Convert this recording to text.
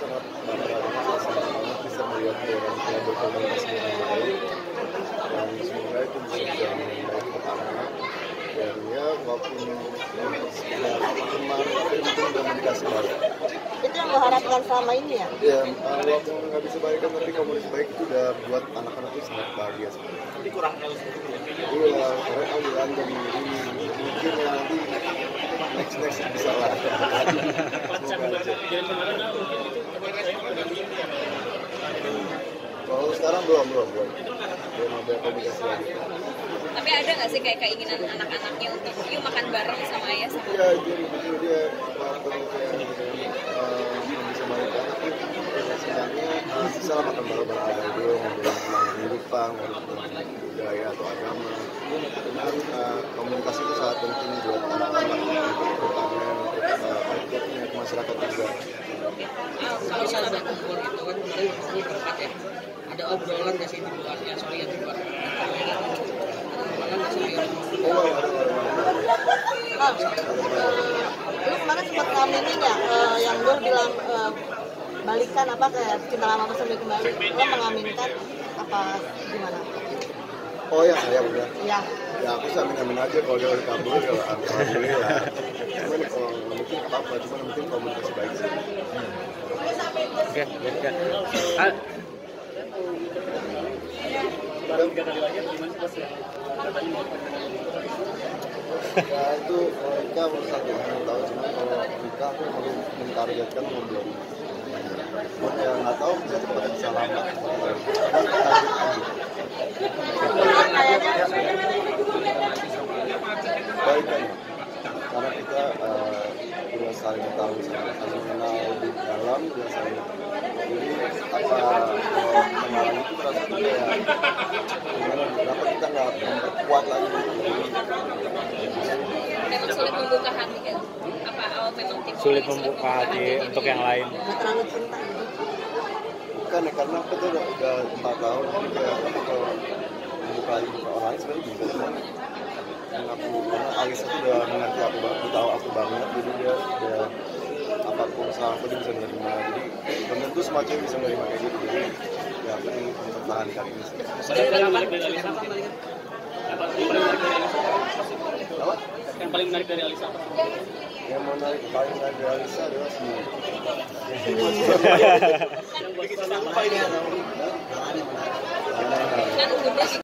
sangat bangga dan saya senang banget bisa melihat orang tua berkomunikasi dengan baik, dan semoga itu bisa berjalan dengan baik ke anak. Dan ya walaupun sekedar teman itu komunikasi baik. Itu yang lo harapkan selama ini ya? Ya, walaupun nggak bisa baik kan, tapi komunikasi baik itu udah buat anak-anak itu sangat bahagia. Tapi kurang halus gitu ya? Iya, karena aliran dan mungkin ya nanti next bisa lah. Semoga aja. Kalau sekarang belum ada komunikasi lagi. Tapi ada nggak sih kayak keinginan anak-anaknya untuk yuk makan bareng sama ayah? Iya, dia perlu kayak bisa balik ke anak itu sebenarnya bisa lah makan bareng-bareng ayah dulu, ngobrol tentang kehidupan, tentang budaya atau agama. Cuman komunikasi itu sangat penting buat anak-anak untuk bertanya, untuk ke masyarakat juga. Kalau misalnya ada kumpul gitu kan, kemarin kumpul berempat ya, ada obrolan nggak sih di luar ya, sorry ya di luar obrolan nggak sih? Lu kemarin sempat ngaminin ya, yang gue bilang balikan apa kayak cinta lama bersama kembali, lo mengaminkan apa gimana? Oh ya, saya udah. Iya. Ya aku sih amin aja kalau dia udah kabur ya alhamdulillah. Cuman kalau nggak mungkin apa-apa, cuma mungkin komunikasi baik sih. Oke. Baru 3 kali lagi gimana sih pas ya? Katanya mau Ya itu mereka berusaha yang tahu, cuma kalau nikah aku mau mentargetkan mau belum. Cuman ya nggak tahu bisa cepat bisa lama. Baik kan, karena kita udah saling tahu, saling kenal lebih dalam, udah saling. Jadi apa kenalan itu terasa kayak kenapa kita nggak memperkuat lagi? Memang sulit membuka hati kan? Apa memang tim Sulit membuka hati untuk yang lain. Nggak terlalu cinta. Bukan ya, karena aku tuh udah 4 tahun, jadi kayak aku kalau membuka hati ke orang lain sebenarnya bisa, cuman yang aku, karena Alisa tuh udah mengerti aku banget, udah tahu aku banget, jadi dia udah apapun salah aku dia bisa menerima, jadi belum tentu semua cewek bisa menerima kayak gitu, jadi ya aku ingin mempertahankan ini sih. yang menarik dari Alisa apa? Yang paling menarik dari Alisa apa? Yang paling menarik dari Alisa adalah senyum. Yang buat kita apa ini? kan